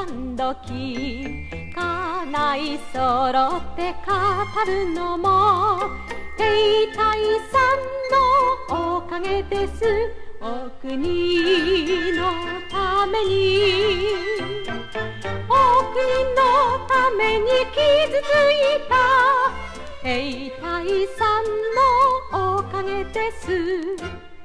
何時かない揃って語るのも兵隊さんのおかげです。お国のためにお国のために傷ついた兵隊さんのおかげです。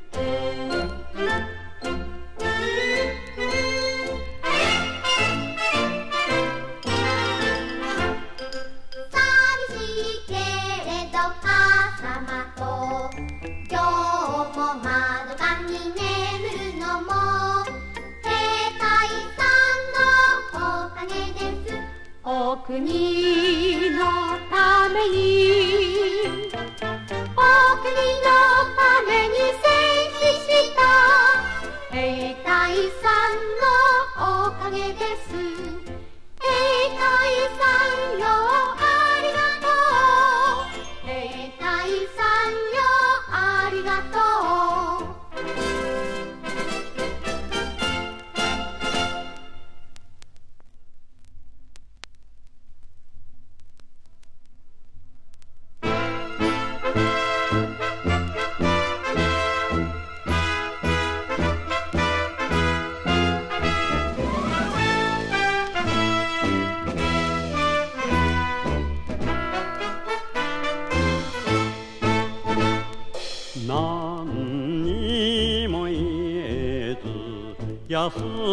寂しいけれど母様と今日も窓かに眠るのも兵隊さんのおかげです。 お国のためにお国のために戦死した兵隊さんのおかげです。兵隊さんよありがとう。兵隊さんよありがとう。 何にも言えず靖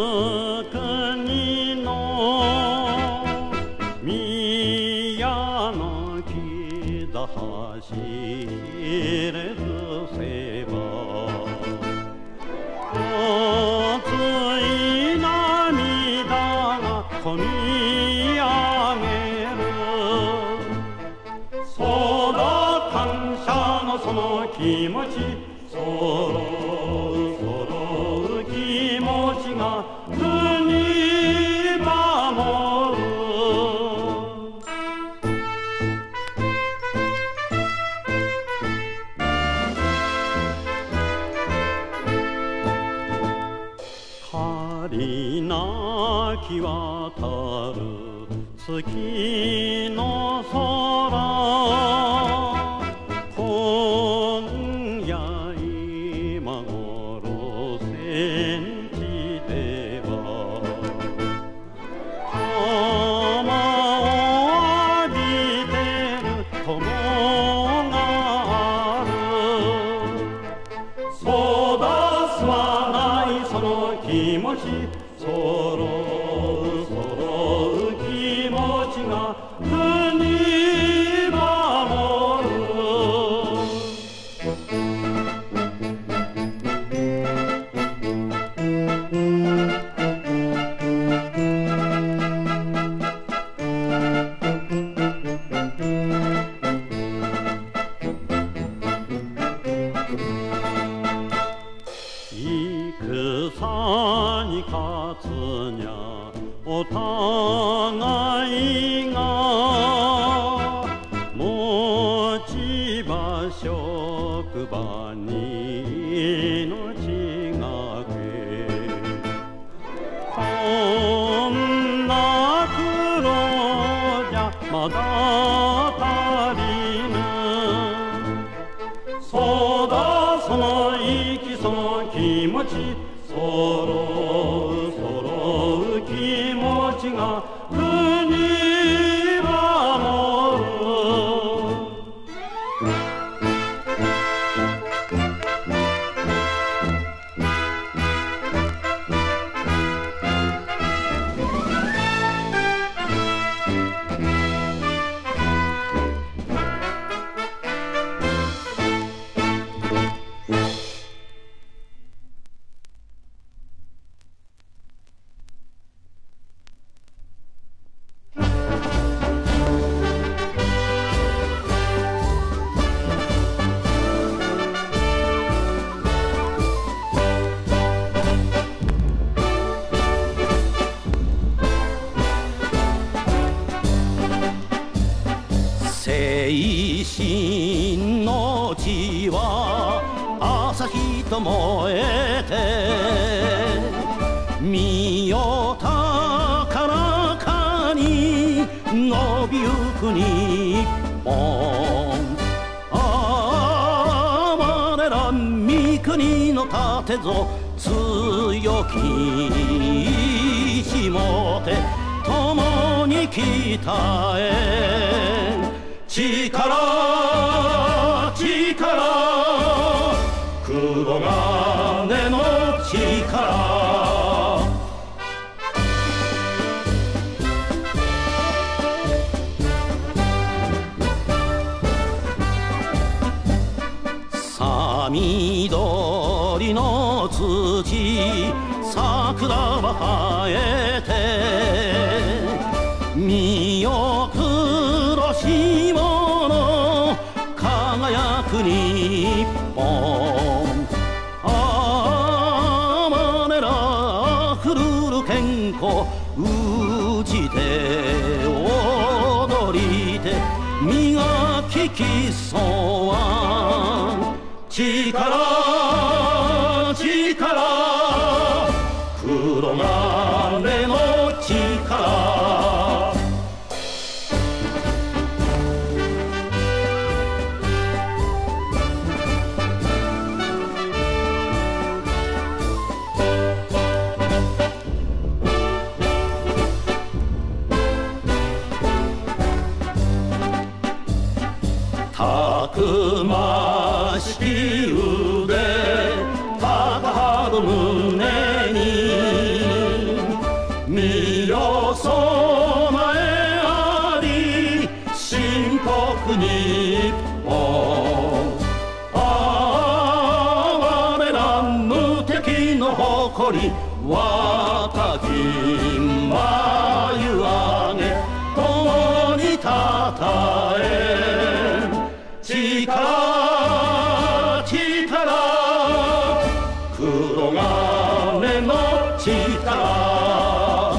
国の宮の木座走れずせば熱い涙がこみ上げる。そうだ感謝のその気持ちそろそろ気持ちが国守る。仮なき渡る月の空今夜今頃戦地では浜を浴びてる友がある。そうだ吸わないその気持ちそろそろ気持ちが国守る。戦に勝つにゃお互いが持ち場職場に命がけこんな苦労じゃまだ足りぬ。そうだその息その気持ちそろそろ気持ちが国守る。精神の血は朝日と燃えて身を高らびゆく日本。ああ我ら三国の盾ぞ強き意志もて共に鍛え力黒金の力。さ緑の土桜は生えて身を黒しもの輝く日本。ああ我らふるる健康うちて踊りて磨き競わん力黒金の力。たくましき腕高ぶ胸に身を備えあり深刻日本。ああ我ら無敵の誇り若き眉上げ共にたたえ力黒金の力。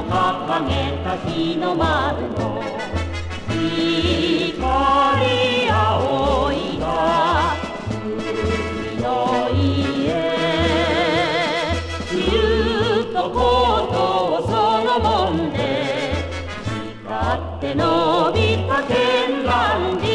を掲げた日の丸の光青いが海の家自由とことそのもんで光って伸びた絢爛寺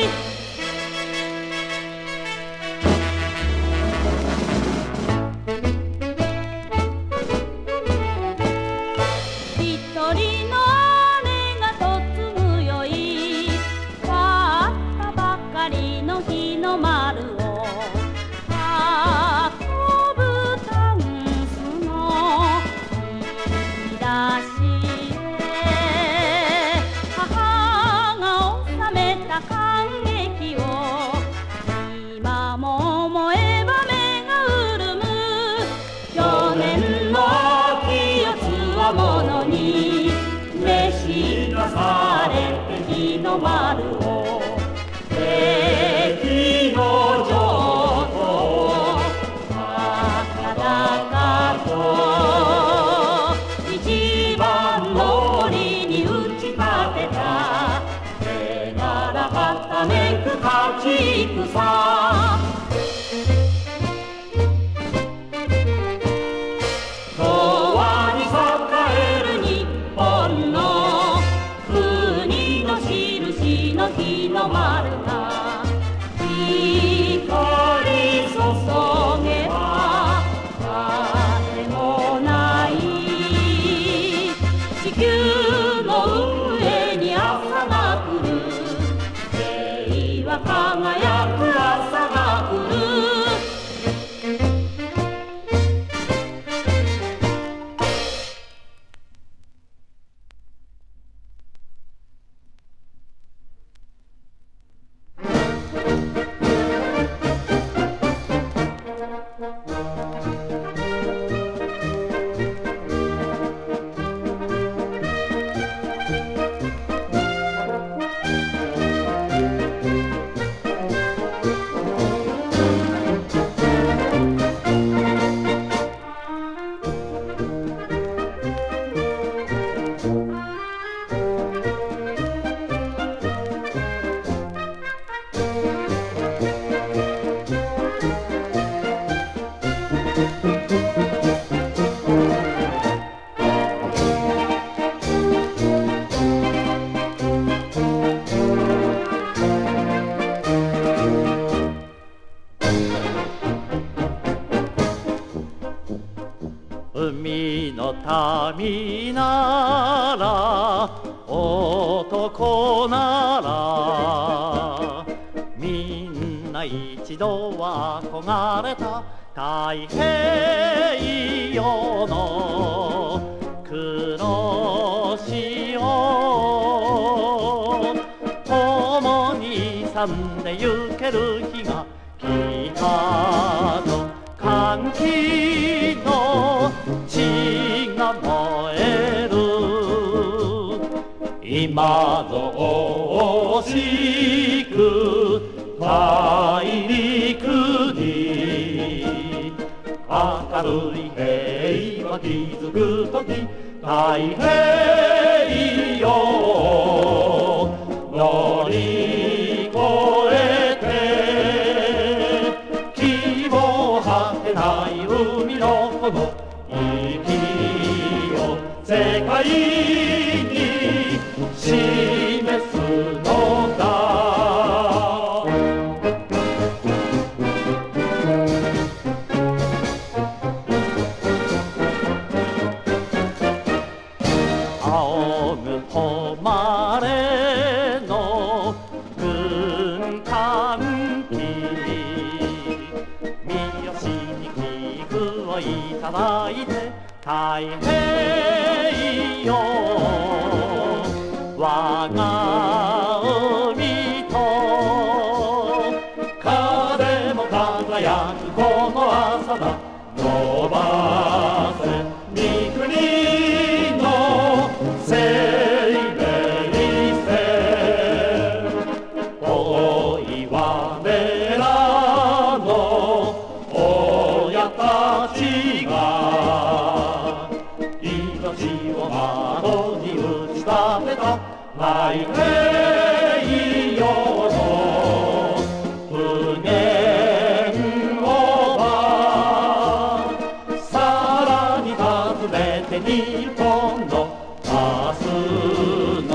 丸を敵の城と高々と一番の森に打ち立てた手柄はためく勝ち戦日の丸が光注げば風もない地球の上に朝が来る平和輝く朝が来る海の民なら男ならみんな一度は憧れた太平洋の黒潮共に勇んで行ける日が来たと歓喜の血が燃える今ぞ惜しく大陸に明るい平和築くとき太平洋を乗り越えて希望果てない海のこの息を世界に示すのだ仰ぐ誉れの軍艦機三好に寄付をいただいて太平洋我が海と風も輝くこの朝だ伸ばせ三国の生命線大岩寺の親たちが命を守太平洋の船をばさらに訪ねて日本の明日の